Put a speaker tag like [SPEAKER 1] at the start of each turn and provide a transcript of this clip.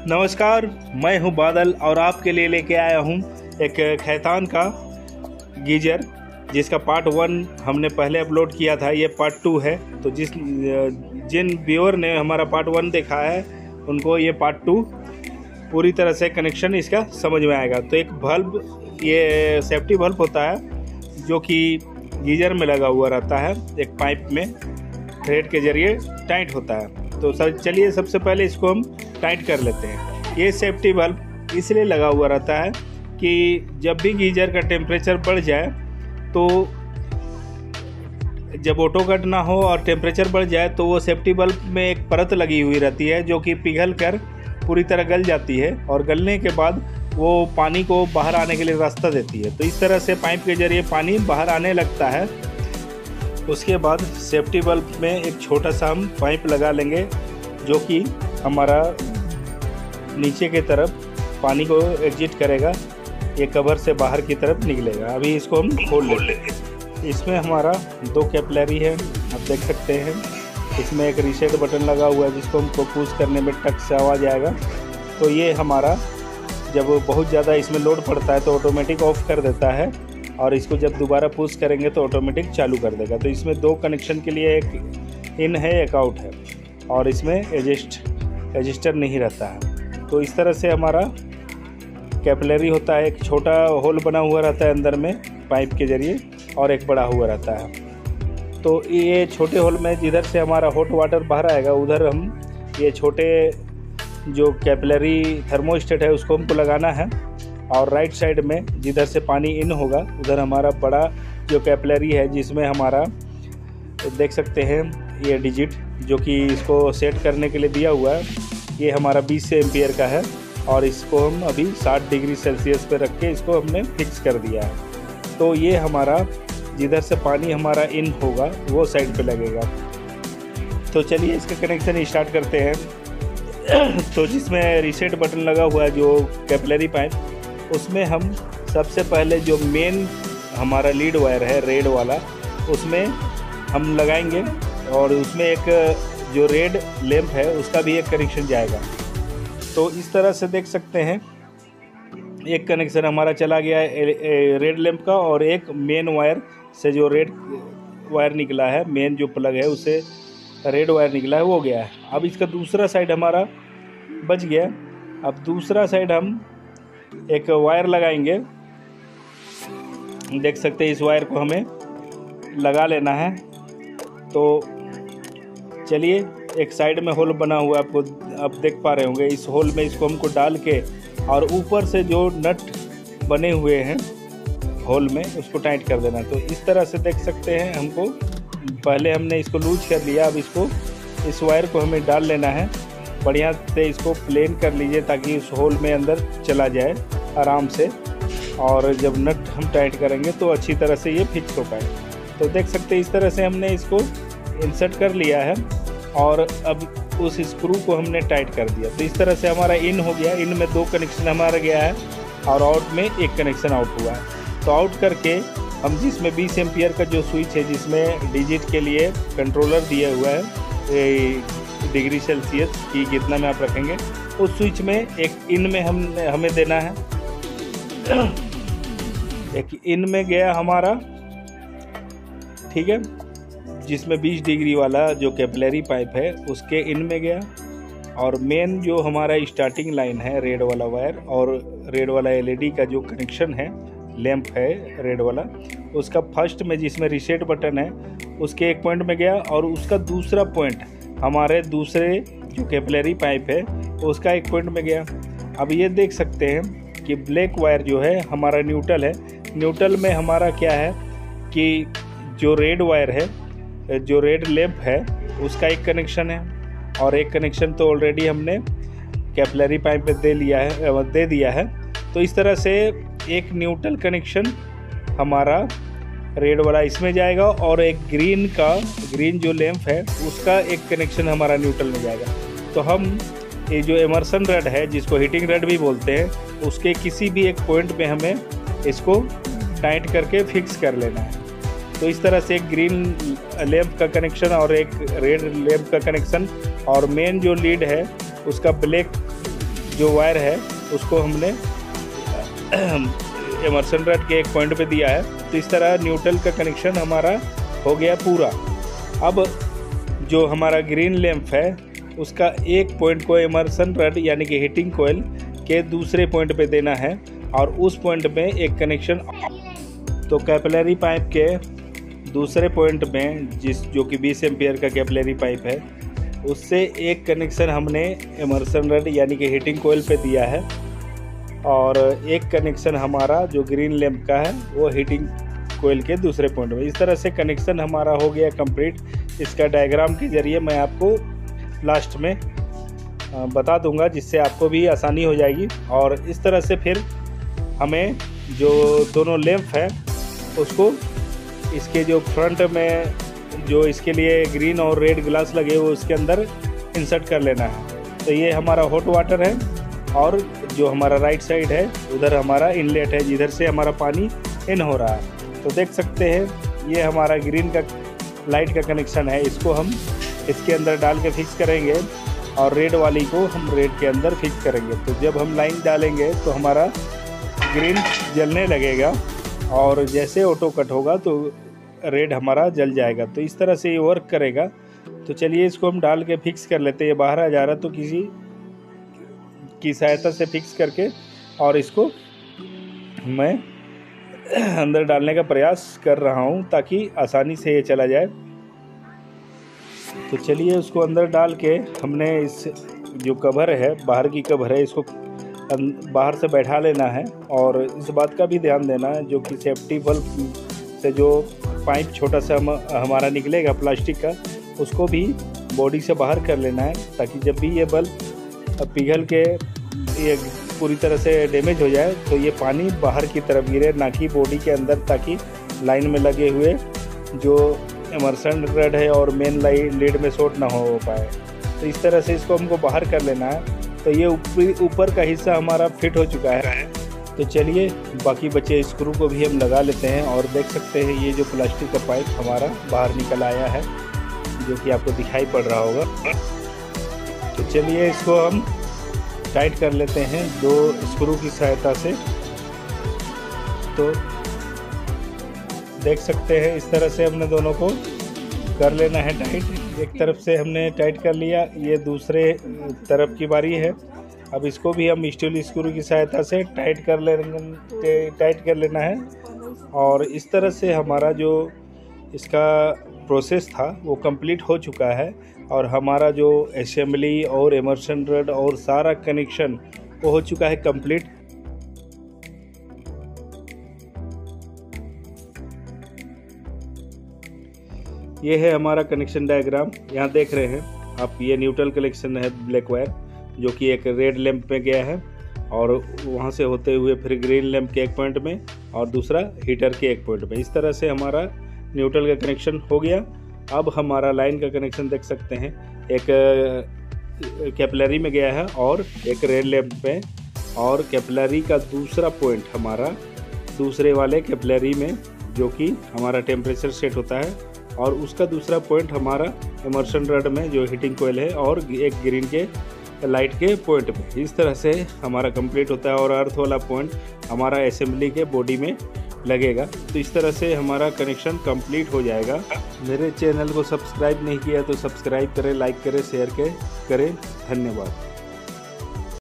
[SPEAKER 1] नमस्कार, मैं हूं बादल और आपके लिए लेके आया हूं एक खैतान का गीजर, जिसका पार्ट 1 हमने पहले अपलोड किया था। ये पार्ट 2 है। तो जिन व्यूअर ने हमारा पार्ट 1 देखा है उनको ये पार्ट 2 पूरी तरह से कनेक्शन इसका समझ में आएगा। तो एक बल्ब, ये सेफ्टी बल्ब होता है जो कि गीजर में लगा हुआ रहता है, एक पाइप में थ्रेड के जरिए टाइट होता है। तो चलिए सबसे पहले इसको हम टाइट कर लेते हैं। ये सेफ्टी बल्ब इसलिए लगा हुआ रहता है कि जब भी गीजर का टेम्परेचर बढ़ जाए, तो जब ऑटो कट ना हो और टेम्परेचर बढ़ जाए तो वो सेफ्टी बल्ब में एक परत लगी हुई रहती है जो कि पिघल कर पूरी तरह गल जाती है, और गलने के बाद वो पानी को बाहर आने के लिए रास्ता देती है। तो इस तरह से पाइप के जरिए पानी बाहर आने लगता है। उसके बाद सेफ्टी बल्ब में एक छोटा सा हम पाइप लगा लेंगे जो कि हमारा नीचे की तरफ पानी को एग्जिट करेगा, ये कवर से बाहर की तरफ निकलेगा। अभी इसको हम खोल लेंगे। इसमें हमारा 2 कैपिलरी है, आप देख सकते हैं। इसमें एक रीसेट बटन लगा हुआ है जिसको हमको पुश करने में टक से आवाज़ आएगा। तो ये हमारा जब बहुत ज़्यादा इसमें लोड पड़ता है तो ऑटोमेटिक ऑफ कर देता है, और इसको जब दोबारा पुश करेंगे तो ऑटोमेटिक चालू कर देगा। तो इसमें 2 कनेक्शन के लिए, एक इन है एक आउट है, और इसमें रजिस्टर नहीं रहता है। तो इस तरह से हमारा कैपिलरी होता है। एक छोटा होल बना हुआ रहता है अंदर में पाइप के जरिए, और एक बड़ा हुआ रहता है। तो ये छोटे होल में जिधर से हमारा हॉट वाटर बाहर आएगा उधर हम ये छोटे जो कैपिलरी थर्मोस्टेट है उसको हमको लगाना है, और राइट साइड में जिधर से पानी इन होगा उधर हमारा बड़ा जो कैपिलरी है जिसमें हमारा देख सकते हैं ये डिजिट जो कि इसको सेट करने के लिए दिया हुआ है, ये हमारा 20 एम्पियर का है, और इसको हम अभी 60 डिग्री सेल्सियस पे रख के इसको हमने फिक्स कर दिया है। तो ये हमारा जिधर से पानी हमारा इन होगा वो साइड पे लगेगा। तो चलिए इसका कनेक्शन स्टार्ट करते हैं। तो जिसमें रीसेट बटन लगा हुआ है जो कैपिलरी पाइप, उसमें हम सबसे पहले जो मेन हमारा लीड वायर है रेड वाला, उसमें हम लगाएंगे, और उसमें एक जो रेड लैंप है उसका भी एक कनेक्शन जाएगा। तो इस तरह से देख सकते हैं एक कनेक्शन हमारा चला गया है रेड लैंप का, और एक मेन वायर से जो रेड वायर निकला है, मेन जो प्लग है उससे रेड वायर निकला है वो गया है। अब इसका दूसरा साइड हमारा बच गया। अब दूसरा साइड हम एक वायर लगाएंगे, देख सकते हैं इस वायर को हमें लगा लेना है। तो चलिए, एक साइड में होल बना हुआ है, आपको आप देख पा रहे होंगे। इस होल में इसको हमको डाल के, और ऊपर से जो नट बने हुए हैं होल में उसको टाइट कर देना। तो इस तरह से देख सकते हैं हमको, पहले हमने इसको लूज कर लिया, अब इसको इस वायर को हमें डाल लेना है। बढ़िया से इसको प्लेन कर लीजिए ताकि उस होल में अंदर चला जाए आराम से, और जब नट हम टाइट करेंगे तो अच्छी तरह से ये फिक्स हो पाए। तो देख सकते हैं इस तरह से हमने इसको इंसर्ट कर लिया है, और अब उस स्क्रू को हमने टाइट कर दिया। तो इस तरह से हमारा इन हो गया। इन में 2 कनेक्शन हमारा गया है, और आउट में 1 कनेक्शन आउट हुआ है। तो आउट करके हम जिसमें 20 एम्पियर का जो स्विच है, जिसमें डिजिट के लिए कंट्रोलर दिया हुआ है डिग्री सेल्सियस की कितना में आप रखेंगे, उस स्विच में एक इन में हमें देना है। एक इन में गया हमारा, ठीक है, जिसमें 20 डिग्री वाला जो कैपिलरी पाइप है उसके इन में गया, और मेन जो हमारा स्टार्टिंग लाइन है रेड वाला वायर और रेड वाला एलईडी का जो कनेक्शन है, लैंप है रेड वाला, उसका फर्स्ट में जिसमें रीसेट बटन है उसके एक पॉइंट में गया, और उसका दूसरा पॉइंट हमारे दूसरे जो कैपिलरी पाइप है उसका एक पॉइंट में गया। अब ये देख सकते हैं कि ब्लैक वायर जो है हमारा न्यूट्रल है। न्यूट्रल में हमारा क्या है कि जो रेड वायर है, जो रेड लैंप है उसका एक कनेक्शन है, और एक कनेक्शन तो ऑलरेडी हमने कैपिलरी पाइप में दे दिया है। तो इस तरह से एक न्यूट्रल कनेक्शन हमारा रेड वाला इसमें जाएगा, और एक ग्रीन जो लैंप है उसका एक कनेक्शन हमारा न्यूट्रल में जाएगा। तो हम ये जो इमर्सन रड है, जिसको हीटिंग रड भी बोलते हैं, उसके किसी भी एक पॉइंट में हमें इसको टाइट करके फिक्स कर लेना है। तो इस तरह से एक ग्रीन लैंप का कनेक्शन और एक रेड लैंप का कनेक्शन, और मेन जो लीड है उसका ब्लैक जो वायर है उसको हमने इमर्शन रड के एक पॉइंट पे दिया है। तो इस तरह न्यूट्रल का कनेक्शन हमारा हो गया पूरा। अब जो हमारा ग्रीन लैंप है उसका एक पॉइंट को इमर्शन रड यानी कि हीटिंग कोयल के दूसरे पॉइंट पे देना है और उस पॉइंट में एक कनेक्शन, तो कैपिलरी पाइप के दूसरे पॉइंट में जो कि 20 एम्पियर का कैपिलरी पाइप है उससे एक कनेक्शन हमने इमर्शन रड यानी कि हीटिंग कोयल पे दिया है और एक कनेक्शन हमारा जो ग्रीन लैंप का है वो हीटिंग कोयल के दूसरे पॉइंट में। इस तरह से कनेक्शन हमारा हो गया कंप्लीट। इसका डायग्राम के ज़रिए मैं आपको लास्ट में बता दूंगा जिससे आपको भी आसानी हो जाएगी। और इस तरह से फिर हमें जो दोनों लैंप है उसको इसके जो फ्रंट में जो इसके लिए ग्रीन और रेड ग्लास लगे हुए उसके अंदर इंसर्ट कर लेना है। तो ये हमारा हॉट वाटर है और जो हमारा राइट साइड है उधर हमारा इनलेट है जिधर से हमारा पानी इन हो रहा है। तो देख सकते हैं ये हमारा ग्रीन का लाइट का कनेक्शन है, इसको हम इसके अंदर डाल के फिक्स करेंगे और रेड वाली को हम रेड के अंदर फिक्स करेंगे। तो जब हम लाइन डालेंगे तो हमारा ग्रीन जलने लगेगा और जैसे ऑटो कट होगा तो रेड हमारा जल जाएगा। तो इस तरह से ये वर्क करेगा। तो चलिए इसको हम डाल के फिक्स कर लेते हैं। ये बाहर आ जा रहा तो किसी की सहायता से फिक्स करके और इसको मैं अंदर डालने का प्रयास कर रहा हूँ ताकि आसानी से ये चला जाए। तो चलिए उसको अंदर डाल के हमने इस जो कवर है बाहर की कवर है इसको बाहर से बैठा लेना है और इस बात का भी ध्यान देना है जो कि सेफ्टी बल्ब से जो पाइप छोटा सा हमारा निकलेगा प्लास्टिक का उसको भी बॉडी से बाहर कर लेना है ताकि जब भी ये बल्ब पिघल के ये पूरी तरह से डैमेज हो जाए तो ये पानी बाहर की तरफ गिरे ना कि बॉडी के अंदर, ताकि लाइन में लगे हुए जो इमर्शन रड है और मेन लीड में शॉर्ट ना हो पाए। तो इस तरह से इसको हमको बाहर कर लेना है। तो ये ऊपर का हिस्सा हमारा फिट हो चुका है। तो चलिए बाकी बचे स्क्रू को भी हम लगा लेते हैं और देख सकते हैं ये जो प्लास्टिक का पाइप हमारा बाहर निकल आया है जो कि आपको दिखाई पड़ रहा होगा। तो चलिए इसको हम टाइट कर लेते हैं दो स्क्रू की सहायता से। तो देख सकते हैं इस तरह से हमने दोनों को कर लेना है टाइट। एक तरफ से हमने टाइट कर लिया, ये दूसरे तरफ की बारी है। अब इसको भी हम स्टील स्क्रू की सहायता से टाइट कर लेना है और इस तरह से हमारा जो इसका प्रोसेस था वो कंप्लीट हो चुका है और हमारा जो असेंबली और इमर्शन रड और सारा कनेक्शन वो हो चुका है कंप्लीट। ये है हमारा कनेक्शन डायग्राम, यहाँ देख रहे हैं आप। ये न्यूट्रल कनेक्शन है ब्लैक वायर जो कि एक रेड लैंप में गया है और वहाँ से होते हुए फिर ग्रीन लैंप के एक पॉइंट में और दूसरा हीटर के एक पॉइंट में। इस तरह से हमारा न्यूट्रल का कनेक्शन हो गया। अब हमारा लाइन का कनेक्शन देख सकते हैं, एक कैपिलरी में गया है और एक रेड लैंप पे, और कैपिलरी का दूसरा पॉइंट हमारा दूसरे वाले कैपिलरी में जो कि हमारा टेम्परेचर सेट होता है, और उसका दूसरा पॉइंट हमारा इमर्शन रड में जो हीटिंग कोयल है और एक ग्रीन के लाइट के पॉइंट पे। इस तरह से हमारा कंप्लीट होता है और अर्थ वाला पॉइंट हमारा असेंबली के बॉडी में लगेगा। तो इस तरह से हमारा कनेक्शन कंप्लीट हो जाएगा। मेरे चैनल को सब्सक्राइब नहीं किया तो सब्सक्राइब करें, लाइक करें, शेयर करें। धन्यवाद।